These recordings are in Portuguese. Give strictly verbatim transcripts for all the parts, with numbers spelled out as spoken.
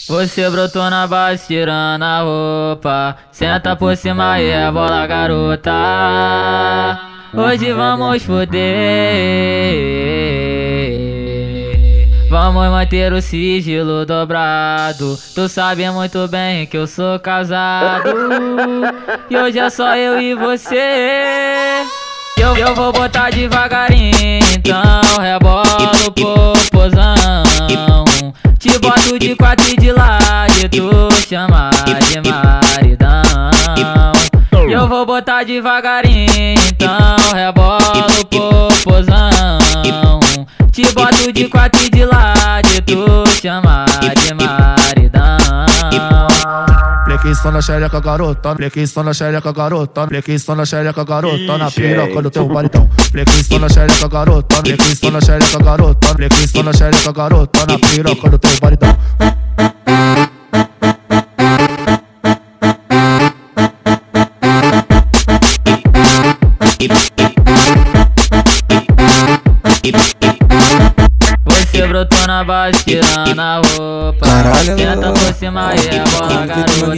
Você brotou na base tirando a roupa, senta por cima e é bola, garota. Hoje vamos foder, vamos manter o sigilo dobrado. Tu sabe muito bem que eu sou casado, e hoje é só eu e você. Eu, eu vou botar devagarinho, então rebola o popozão. Te boto de quatro e de lado e tu chama de maridão. Eu vou botar devagarinho, então rebola o popozão. Te boto de quatro e de lado e tu chama de maridão. Flexiona na xereca, garota, flexiona na xereca, garota, flexiona na xereca, garota, na piroca do teu baritão. Flexiona na xereca, garota, flexiona na xereca, garota, flexiona na xereca, garota, na piroca do teu baritão. Você brotou na base tirando a roupa, caralho, senta por cima e é bola, garota.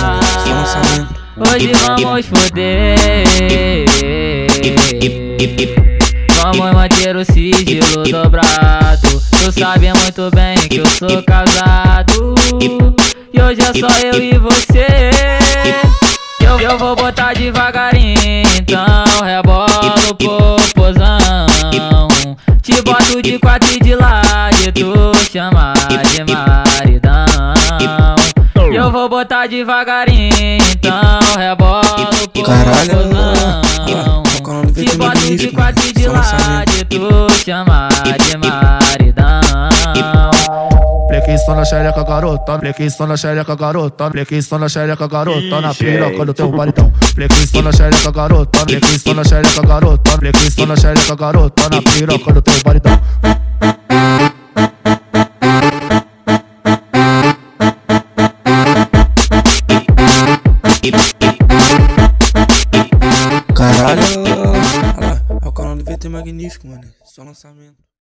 Hoje vamos foder, vamos manter o sigilo dobrado. Tu sabe muito bem que eu sou casado, e hoje é só eu e você. Eu, eu vou botar devagarinho, então rebola o popozão. Te boto de quatro e de lado e tu chama de maridão. Eu vou botar devagarinho, então rebola o popozão. Te boto de quatro e de lado e tu chama de maridão. Flexiona na xereca, garota, flexiona na xereca, garota, flexiona na xereca, garota, na piroca do teu baritão. Flexiona na xereca, garota, flexiona na xereca, garota, flexiona na xereca, garota, na piroca do teu baritão. Caralho, olha lá, é o canal do V T Magnífico, mano. Só lançamento.